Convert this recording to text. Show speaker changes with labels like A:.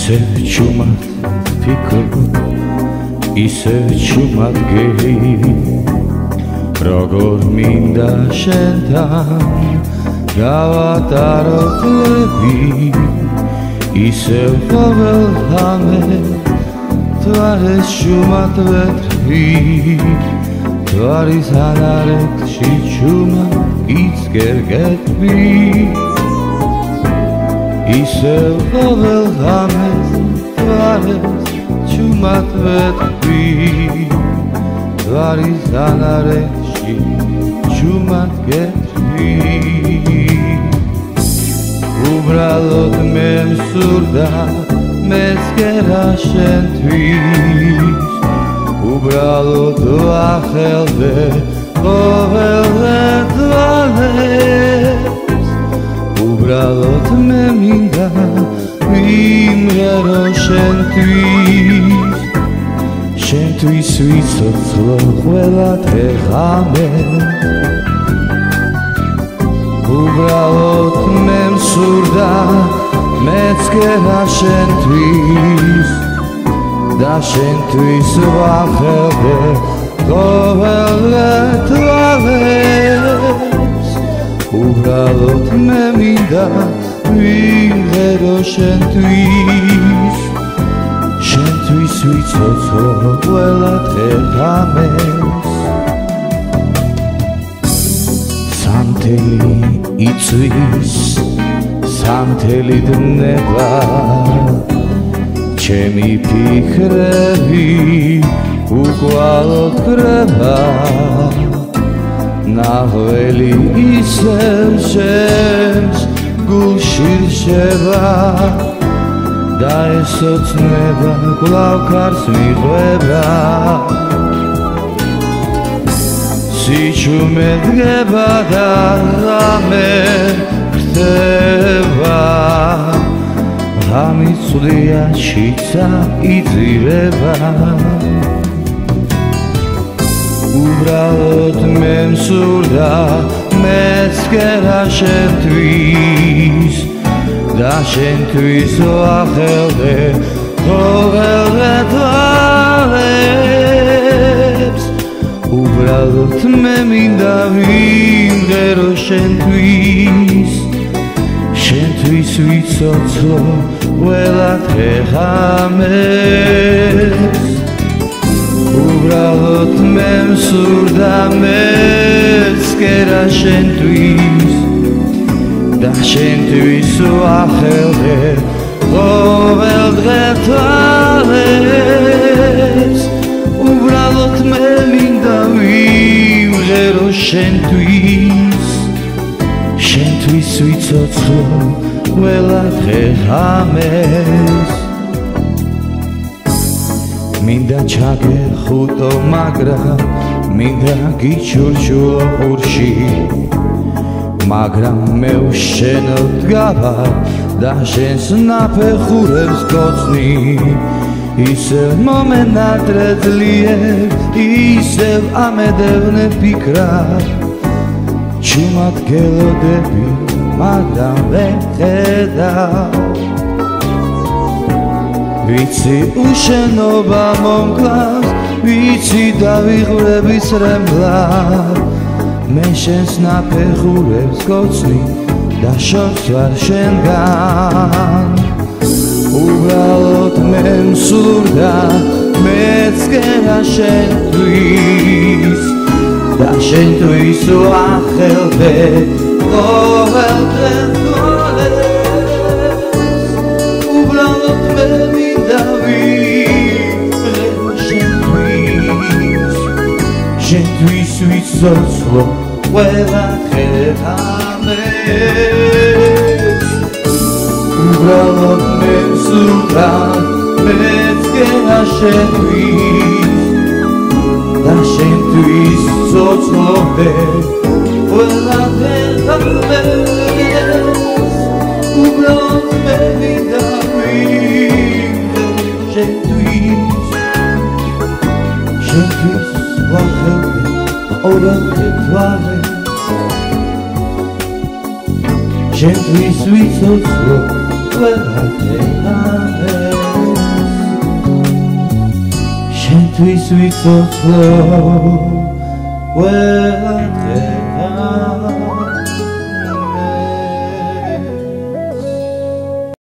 A: ისევ ჩუმად ფიქრობ, ისევ ჩუმად გეი, როგორ მინდა შენთან გავატარო წლები, ისევ ყოველდღე თვალეს ჩუმად ვეთრი, თვალის ანარეთში ჩუმად იცგერგეთბი, ისევ ყოველდღე თვალეს ჩუმად ვეთრი, თვალის ანარეთში ჩუმად გეთბი. უბრალოდ მე მსურდა მესკერა შენთვის, უბრალოდ ვახელდე ყოველდღე თვალებს, უბრალოდ მე მინდა ვიმღერო შენთვის, შენთვის ვიცოცხლო ყველა დღე-ღამე. უბრალოდ მე მსურდა მეცქერა შენთვის და შენთვის ვახელდე ყოველდღე თვალებს, უბრალოდ მე მინდა ვიმღერო შენთვის, შენთვის ვიცოცხლო ყველა დღე-ღამეს. სამთელი იწვის, სამთელი დნება, ჩემი ფიქრები უკვალოდ კრება, ნაღველი ისევ ჩემს გულში რჩება და ეს ოცნება კვლავ ქარს მიყვება. სიჩუმე დგება და რამე ხდება, ამიწვია შიცა იძირება. უბრალოდ მე მსურდა მესკერა შენთვის და შენთვის ვახელდე ყოველდღე თვალებს, უბრალოდ მე მინდა ვიმღერო შენთვის, შენთვის ვიცოცხლო ყველა დღე-ღამეს. უბრალოდ მე მსურდა მესკერა შენთვის და შენთვის ვახელდე ყოველდღე თვალებს, უბრალოდ მე მინდა ვიმღერო შენთვის, შენთვის ვიცოცხლო ყველა დღე-ღამეს. მინდა ჩაგეხუტო მაგრამ მინდა გიჩურჩულო ყურში, მაგრამ მე უშენო დგავარ და შენს ნაფეხურებს გოცნი, ისევ მომენადრე ძლიერ, ისევ ამედევნე ფიქრად, ჩუმად გელოდები მაგრამ ვერ ხედავ, ვიცი უშენობა მომკლავს, ვიცი დავიღვრები სრემლად, მე შენს ნაფეხურებს გოცნი და შორს ვარ შენგან. უბრალოდ მე მსურდა მეცქერა შენთვის და შენთვის ვახელდე ყოველდღე თვალებს, უბრალოდ მე მინდა ვიმღერო შენთვის, შენთვის ვიცოცხლო ყველა დღე-ღამეს. უბრალოდ მე მსურდა მეცქერა შენთვის და შენთვის ცოცხლობდე ყველა დღე-ღამეს. უბრალოდ მე მინდა ვიმღერო შენთვის, შენთვის ვახელდე ყოველდღე თვალებს, შენთვის ვიცოცხლო ყველა დღე-ღამეს. sweet, sweet, soft love.